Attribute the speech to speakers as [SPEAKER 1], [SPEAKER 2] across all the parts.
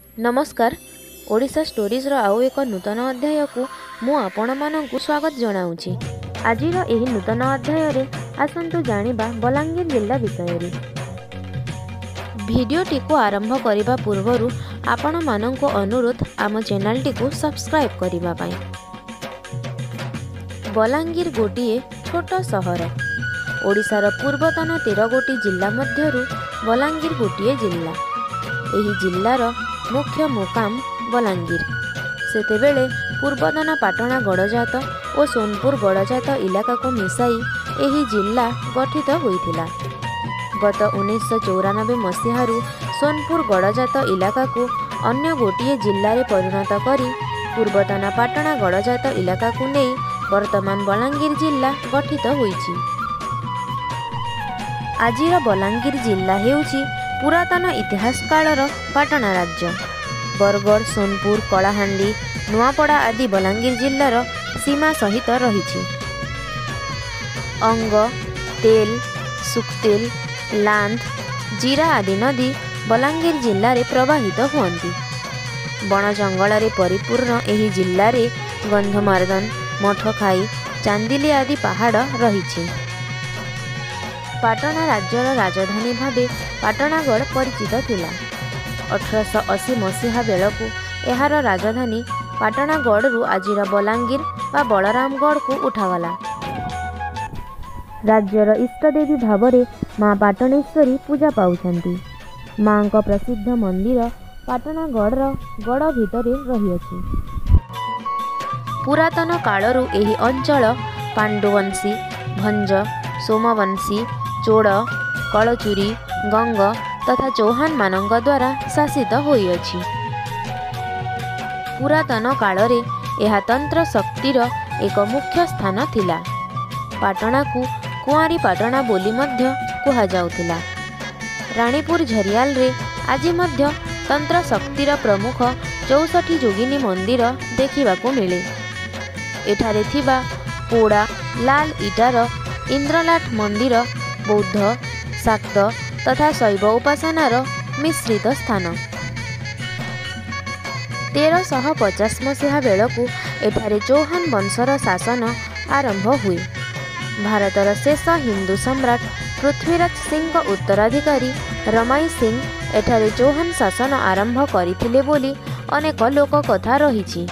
[SPEAKER 1] नमस्कार। ओडिशा स्टोरीज आउ एक नूतन अध्याय को मु आपण मानकु स्वागत जनाऊँगी। आजिर एही नूतन अध्याय रे आसंतु जानिबा बलांगीर जिल्ला विषय रे। भिडियोटी को आरंभ करिबा पूर्वरु आपण मानकु अनुरोध आम चैनल टी को सब्सक्राइब करिबा पाई। बलांगीर गोटिए छोट सहर। ओडिशार पूर्वतन 13 गोटी जिल्ला मध्यरु बलांगीर गोटिए जिल्ला। एही जिल्लार मुख्य मुकाम बलांगीर। सेतेबेले पूर्वतन पाटणा गड़जात और सोनपुर गड़जात इलाका को मिसाई एही जिल्ला गठित होइथिला। गत 1994 मसीहारू सोनपुर गड़जात इलाका को अन्य गोटिए जिल्ला रे परिणत करी पूर्वतन पाटणा गड़जात इलाका को नहीं वर्तमान बलांगीर जिल्ला गठित होइछि। आजिर बलांगीर जिल्ला हेउछि पुरातन इतिहास कालर पाटणा राज्य। बरगढ़, सोनपुर, कलाहांडी, नुआपड़ा आदि बलांगीर जिल्लार सीमा सहित रहिछि। अंग, तेल, सुक्तेल, लांध, जीरा आदि नदी बलांगीर जिल्ला रे प्रवाहित हुअन्ति। बण जंगल रे परिपूर्ण एही जिल्ला रे गंधमार्दन, मठखाई, चांदिली आदि पहाड़ रहिछि। पाटणा राज्यर राजधानी भावे पाटणागढ़ परिचित थिला। 1880 मसीहा बेलकु एहार राजधानी पाटणागढ़ आजिर बलांगीर बा बलरामगढ़ को उठागला। राज्यर इष्टदेवी भावरे माँ पाटणेश्वरी पूजा पाउछन्ति। माँ का प्रसिद्ध मंदिर पाटणागढ़ गड़ भितरे रहिअछि। पुरातन कालरू एही अंचल पांडुवंशी, भंज, सोमवंशी, चोड़, कलचुरी, गंग तथा चौहान मानक द्वारा शासित होइअछि। पुरातन कालरे एहा तंत्र शक्तिर एक मुख्य स्थान थिला। पाटणा को कुआरी पाटणा बोली मध्य कुहा जाउथिला। रानीपुर झरियाल रे आजि मध्य तंत्र शक्तिर प्रमुख 64 जोगिनी मंदिर देखिबाकू मिले। एठारे थिबा पोड़ा लाल इटार इंद्रलाट मंदिर बौद्ध, शाक्त तथा शैव उपासनार मिश्रित स्थान। 1350 मसीहा बेलकू एठारे चौहान वंशर शासन आरंभ हुए। भारतर शेष हिंदू सम्राट पृथ्वीराज सिंह उत्तराधिकारी रमाई सिंह एठारे चौहान शासन आरंभ करथिले बोली अनेक लोक कथा रहिछि।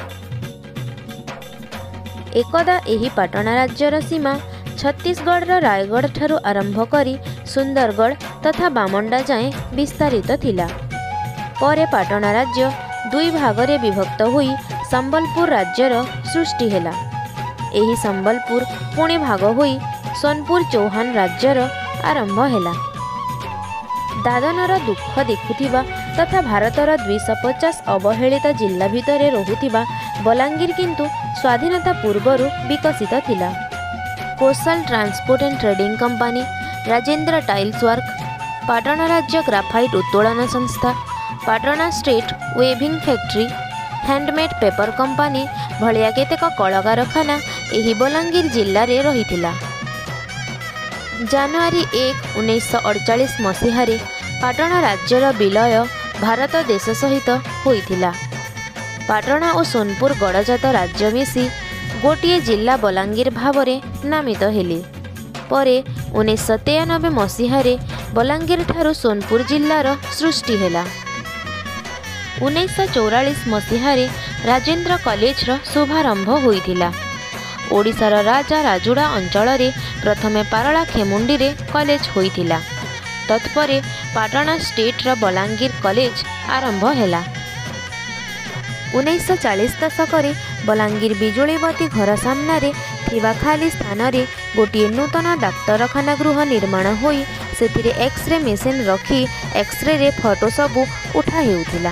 [SPEAKER 1] एकदा एही पाटणा राज्यर सीमा छत्तीसगढ़ रायगढ़ ठारू आरंभ करी सुंदरगढ़ तथा बामंडा जाए विस्तारित थिला। परे पाटणा राज्य दुई भागरे विभक्त हुई संबलपुर राज्यर सृष्टि हेला। एही संबलपुर पुणी भाग हुई सोनपुर चौहान राज्यर आरंभ हेला। दादनर दुख देखुथिबा तथा भारतर 250 अवहेलित जिल्ला भितरे रहुथिबा बलांगीर किंतु स्वाधीनता पूर्वरु विकसित थिला। Coastal transport and trading company, Rajendra tiles work, Patna राज्य ग्राफाइट उत्तोलन संस्था, Patna state weaving factory, handmade paper company भलिया केतेक कल कारखाना एही बलांगीर जिल्ला रे रहिथिला। जनवरी 1, 1948 मसीह पाटणा राज्यर विलय भारत देश सहित होइथिला। पाटणा और सोनपुर गड़जात राज्य मिसी गोटिए जिल्ला बलांगीर भावरे नामित हेले। परे 1993 मसीह बलांगीर ठारू सोनपुर जिल्लार सृष्टि हेला। 1944 मसीह राजेंद्र कॉलेजर शुभारंभ होइथिला। ओडिशार राजा राजुड़ा अंचल रे प्रथमे पारला खेमुंडी रे कॉलेज होइथिला। तत्परे पाटणा स्टेट बलांगीर कॉलेज आरंभ हेला। 1940 दशक बलांगीर बिजुलीबती घर सामने थिबा खाली स्थान रे गोटिए नूतन डाक्तरखाना गृह निर्माण होई सेथिरे एक्सरे मेसिन रखी एक्सरे रे फोटो सबू उठा हेउथिला।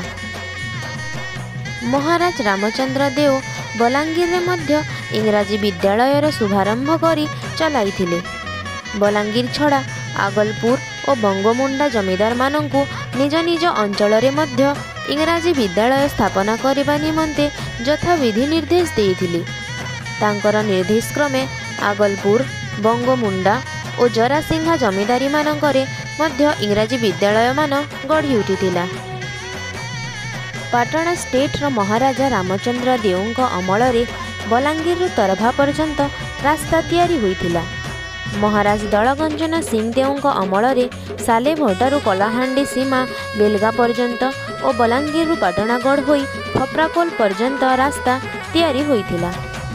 [SPEAKER 1] महाराज रामचंद्र देव बलांगीर रे मध्य इंग्राजी विद्यालयर शुभारंभ करी चलाइथिले। बलांगीर छड़ा आगलपुर और बंगमुंडा जमीदार मानंकु निज निज अंचल रे मध्य इंग्राजी विद्यालय स्थापना करने निमंते यथाविधि निर्देश देइथिले। तांकर निर्देश क्रमे आगलपुर, बंगमुंडा और जरासिंहा जमीदारी मानंकरे मध्य इंग्राजी विद्यालय मान गढ़ी उठिथिला। पाटणा स्टेट्र महाराजा रामचंद्र देवଙ୍କ अमलरे बलांगीरु तरभा पर्यंत रास्ता तैयारी होइथिला। महाराज दलगंजना सिंह देवଙ୍କ अमलरे सालेभटारू कलाहांडी सीमा बेलगा पर्यंत और बलांगीरु पाटणागढ़ होई खप्राकोल पर्यंत रास्ता तैयारी होइथिला।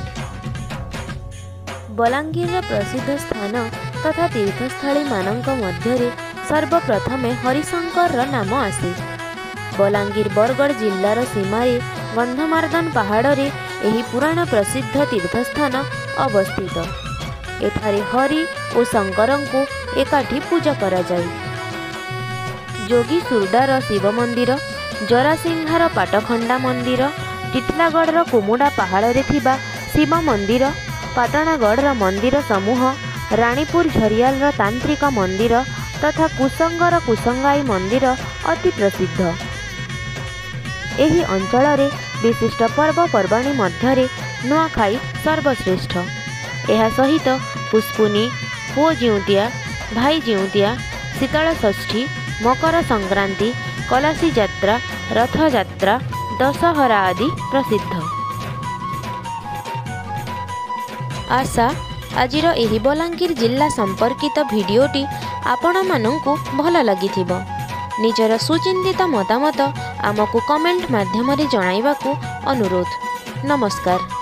[SPEAKER 1] बलांगीर प्रसिद्ध स्थान तथा तीर्थस्थली मानक मध्यरे सर्वप्रथमे हरिशंकर नाम आसे। बलांगीर बरगढ़ जिल्लार सीमारे गंधमार्दन पहाड़े एही पुराण प्रसिद्ध तीर्थस्थान अवस्थित। एठारे हरि और शंकर को एकाठी पूजा करा जाए। जोगी सुरडार शिव मंदिर, जरासिंहार पाटखंडा मंदिर, टिटलागढ़ कुमुडा पहाड़े थिबा शिव मंदिर, पाटणागढ़ मंदिर समूह, रानीपुर झरियाल तांत्रिक मंदिर तथा कुसंगर कुसंगाई मंदिर अति प्रसिद्ध। एही अंचल विशिष्ट पर्वपर्वाणी मध्यरे नुआखाई सर्वश्रेष्ठ। यह सहित पुष्पुनी, पुओ जिउंतिया, भाई जिउंतिया, शीतल षष्ठी, मकर संक्रांति, कलासी यात्रा, रथ यात्रा, दशहरा आदि प्रसिद्ध। आशा आजिर एही बलांगीर जिल्ला संपर्कित भिडियोटी आपण मानंकु भल लागिथिबो। निजर सुचिंतित मतामत आमको कमेंट माध्यम रे जणाइबाकू अनुरोध। नमस्कार।